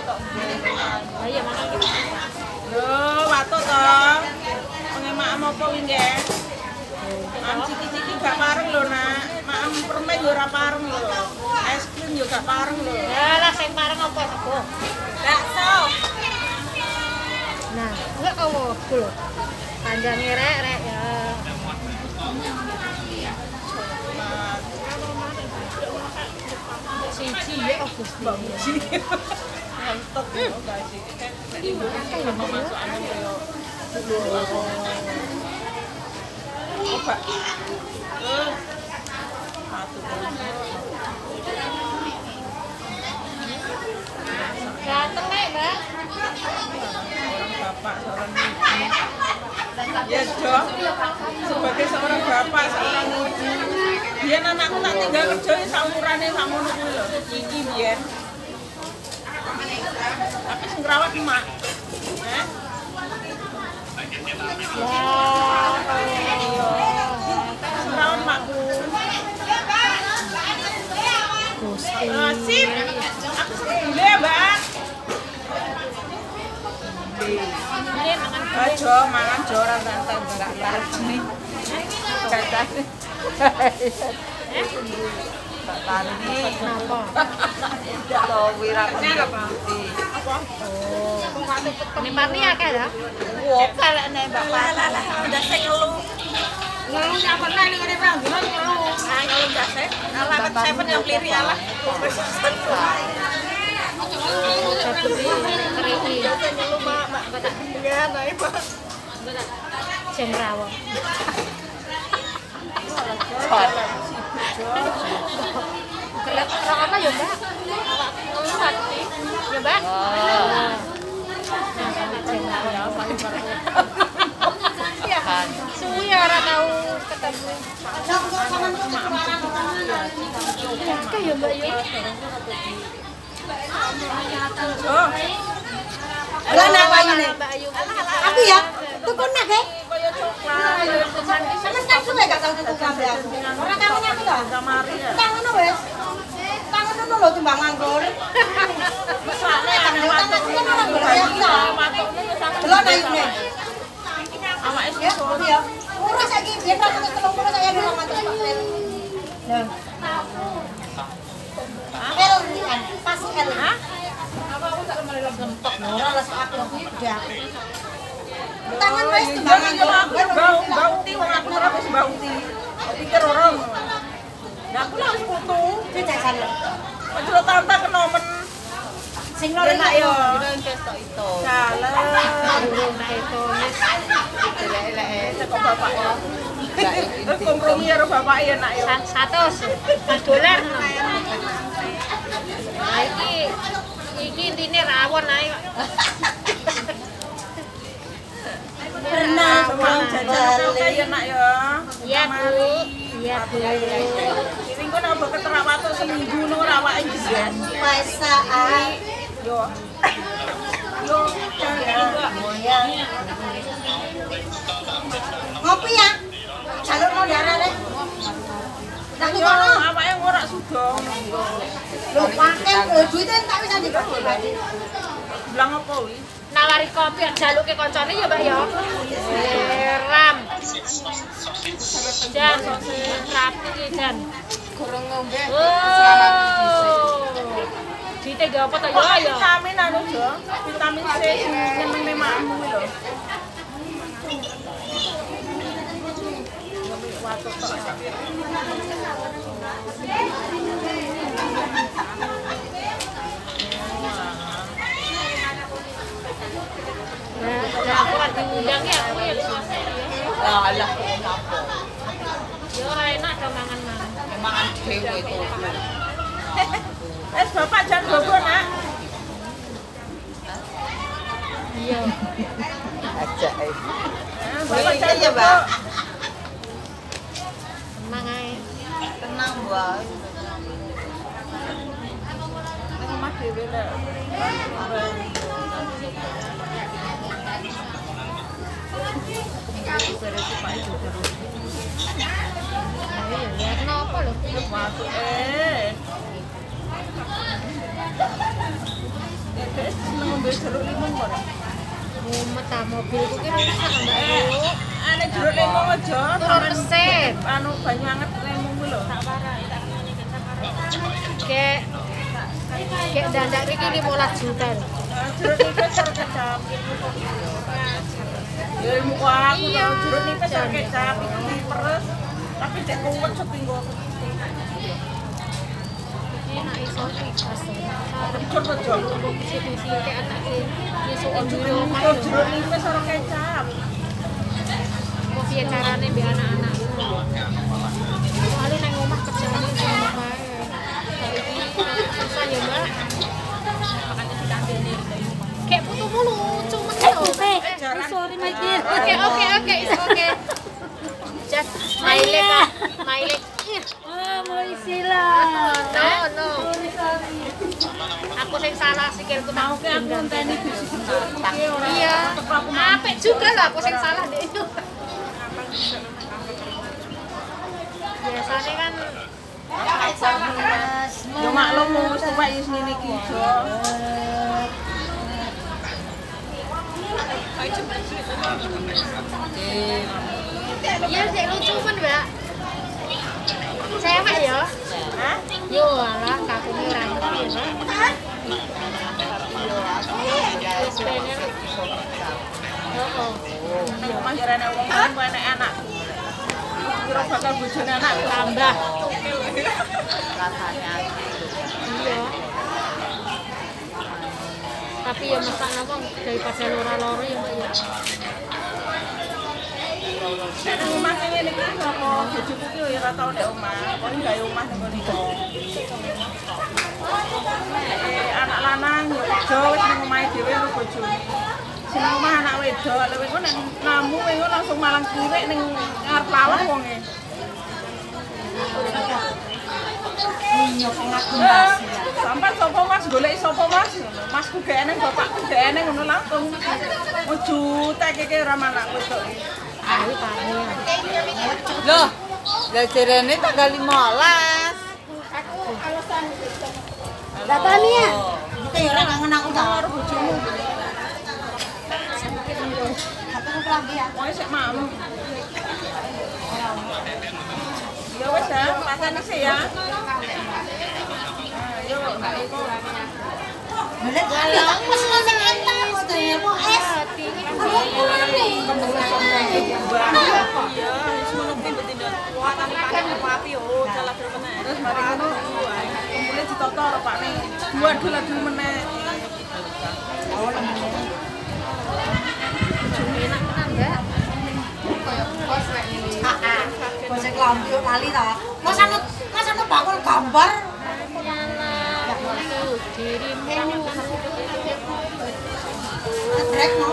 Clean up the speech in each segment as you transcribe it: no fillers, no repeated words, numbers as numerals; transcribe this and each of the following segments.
tok. Lah iya mangan ki. Lho, watuk to. Pengemak apa kuwi nggih? Am ciki-ciki gak pareng lho, Nak. Mak permen yo ora pareng lho. Es krim yo gak pareng lho. Lah sing pareng apa sego? Bakso. Nah, enggak kamu lho. Panjangnya rek ya. Siji ya oh Gusti. Ngentot yo guys iki. Ibu kan masuk angin koyo coba. Ganteng nek, Mbak. Seorang bapak, seorang ibu. Ya, Jo. Sebagai seorang bapak, seorang ibu. Biyen anakku tak tinggal kerja ya saumurane sakmono kuwi lho. Iki biyen. Tapi sing ngrawat emak. Wah, sing ngrawat emakku. Gusti. Sip. Aku sedule ya, Mbak. Ini mangan Jo, mangan Jo ora santai enggak karep jeneng. Gadah. Tak tani. apa? Lo wiraknya apa? Apa? Oh. Ini parni akeh ya? Wah, kalek nek Bapak. Udah sik ngelu. Ngeluh apa nek ngene Bang? Ngeluh. Ah, ngelu udah sik. Alamat 7 yang lirik alah. Ngelu Mak, Mak kok tak dengan ae, Pak. Sing rawon. Kelep orang apa ya, Mbak? Ngeluh hati. Ya, Mbak? Suwi ora tau ketemu. Oke ya, Mbak ya. Oh. Lah napa ini? Mbak Ayu. Aku ya, tukun nak he. Kaya coklat. Sampe tak suwe gak tau tuku sampe aku. Ora kamu nyatu ta? Kamari ya. Tak ngono wis. Tak ngono lho timbang nganggur. Mesake Tak nganggur ya ta. Delok ayune. Awake Ya, ya. Murah saiki biyen 130 saya 200 Pak. Nah. L kan, pas L. Hah? Apa aku tak kemarin Gempok ora les aku udah. Tangan wis Bau, timbang bau ti wong aku ora wis bau ti. Pikir orang. Lah aku lah wis putu. jajan. Ojo tante kenomen. Sing loro Enak yo. Investor itu. Salah. Burung nek itu wis Elek-elek. Kok bapak ya. Kompromi karo bapak ya nak yo. 100 dolar. Nah iki intine rawon ae kok. Pernah Mau jajan oke ya nak yo. Iya, Bu. Iya, Bu. Ini kok nambah keterawat seminggu nang awake jesen. Paisaan Yo. Yo, ya. moyang. Ngopi ya? Jalur mau darah deh. Nak Yo, kono. awake ora sudong. Lho pakai duitnya tak bisa dibagi. Bilang apa wi? Nawari kopi jaluke koncone ya, Mbak ya. Ram. Jan rapi dan Kurang ngombe. oh. Dite ge apa to ya ya? Vitamin anu Jo. Vitamin C nyenenge makmu lho. Watuk tok. Nah, aku lagi diundang ya aku ya selesai ya. Alah, kenapa? Ya ora enak do mangan-mangan. Mangan dhewe itu. Bapak jangan bobo nak. Iya. Aja ae. Bapak jangan ya, Mbak. Tenang ae. Tenang, Mbak. Nang omah dhewe lek. Ya kenapa lho? Watuk mobil jeruk limau kok. Mumet ta mobilku ki rusak Mbak. Ane jeruk limau aja. Turun mesin. Anu banyu anget limau kuwi lho. Tak parah, tak ngene tak parah. Kayak dandak iki 15 juta. Jeruk nipis karo kecap. Ya ilmu aku lho, jeruk nipis karo kecap iki diperes tapi cek kuwet sepinggo. Iki nek iso ikhlas. Kecur aja. Sisi kayak anake nyesuk Jeruk nipis karo kecap. Kok piye carane mbek anak-anak? Soale nang omah kerjane sama bae. Susah ya, Mbak. Makanya ditandeni. Kayak putumu lucu men yo. Sorry my dear. Oke, it's okay. Just smile Kak. Smile. Mau isilah. No. Aku sing salah sikilku mau Oke, aku ngenteni bisnis Iya. Apik juga lah aku sing salah deh itu. Biasanya kan ya maklum wis tuwek wis ngene iki jo. iya sih lucu men, Mbak. Cewek ya? Hah? Yo alah kakune ora ngerti ya, Mbak. Wis pengen. Heeh. Rumah jarane wong kan enek anak. Kira bakal bojone anak Tambah. Rasanya Iya. Tapi ya masak apa daripada loro-loro ya, Mbak ya. nek nang omah sing ngene iki sapa bojoku ki ora tau nek omah. Paling gawe omah nang ngene. Anak lanang ya kerja wis nang omahe dhewe karo bojone. Sing nang omah anak wedok, lha kowe nek namu kowe langsung malang kirik ning ngarep lawang wonge. Iya kok ngaku Mas. Sampai sapa Mas goleki sapa Mas? Masku gak eneng, bapakku gak eneng ngono langsung. Ujute iki ora manak wedok. Ayo paling. Loh, jajarane tanggal 15. Lah tani ya. Kita ya ora ngangen aku ta. Karo bojomu. Aku pulang ya. Wong sik mam. Ya wis ya, pasane sik ya. Ayo, iku. Belet kalau pesen sing enteng sedaya mau es. Aku pulang nih. Iya, wis ngono kuwi betindak. Wah, tapi pakai api yo, jalan meneh. Terus mari ngono, kumpule ditata karo pakne. Waduh lagi meneh. Enak tenan, Mbak. Kok sing lampu yo lali ta. Mas anu bakul gambar. Dirimu. Trek no.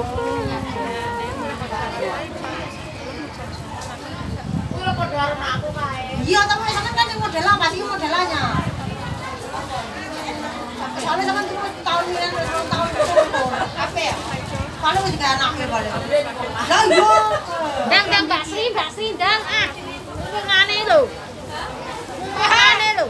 Kulo padha karo aku kae. Iya, tapi sampean kan yang modelan, Mas iki modelannya. Soalnya sampean tuh tahun ini tahun kafe ya. Kalau wis gak anake balik. Lah iya. Dang Mbak Sri, dang ah. Ngene lho. Ngene lho.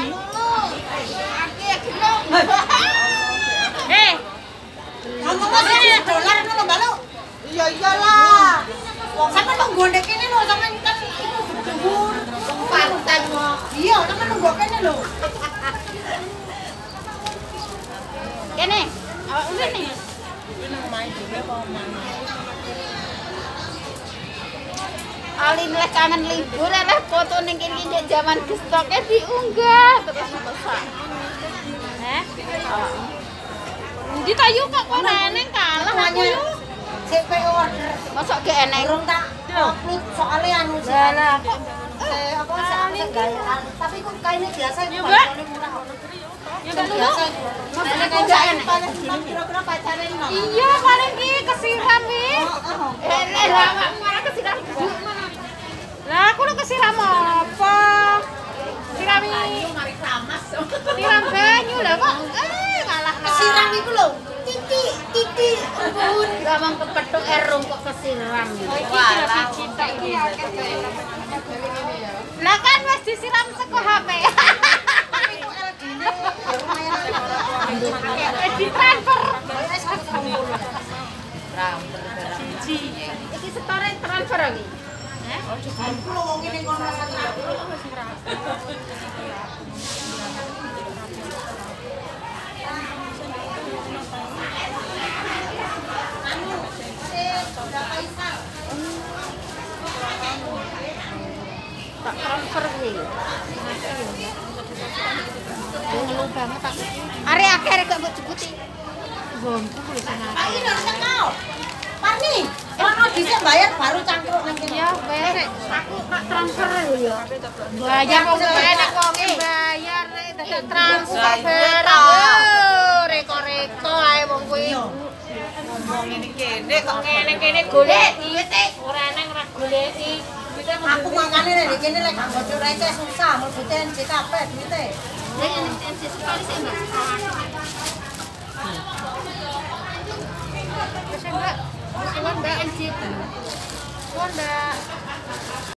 Kamu masih dolar ngono Mbak lu? Iya iyalah. Wong sampean nang gondek kene lho, sampean kan iku dhuwur. Pantai kok. Iya, sampean nang kene lho. Kene. Awak ngene. Alin leh kangen libur leh foto ning kene iki jaman gestoke diunggah terus pesan. Ndi ta yo kok ora eneng kalah aku yo. Sik pe order. Mosok ge eneng. Urung tak upload soalnya anu sih. Lah kok Apa segayaan. Tapi kok kaine biasa itu Mbak. murah. ya kan dulu. Maksudnya kok paling kira-kira pacaran no. Iya paling ki kesiram wi. Lah malah kesiram. Lah aku lu kesiram apa? Sirami. Siram banyu lah kok. Malah Kesiram iku lho. Titik embun. Gamang kepethuk erung kok kesiram. Lah kan wis disiram saka HP. Di transfer. transfer lagi. Aku lo wong ini kono satu. Tak transfer sih. Ngeluh banget tak. Arek akeh arek gak mbok jebuti. Gomku kuwi sana. Ayo dong tekau. Parni, ono dhisik bayar baru cangkruk nang kene. Ya bayar rek. Aku tak transfer lho ya. Bayar wong enak wong bayar rek dadak transfer. Reko-reko ae wong kuwi. Ngomong ini kene kok Kene golek duit ora nang ora goleki. Aku makane nek kene lek gak bodo receh susah mlebu TNC kabeh duite. Nek NC sekali sih, Mbak. Mbak. Mbak NC. Mbak.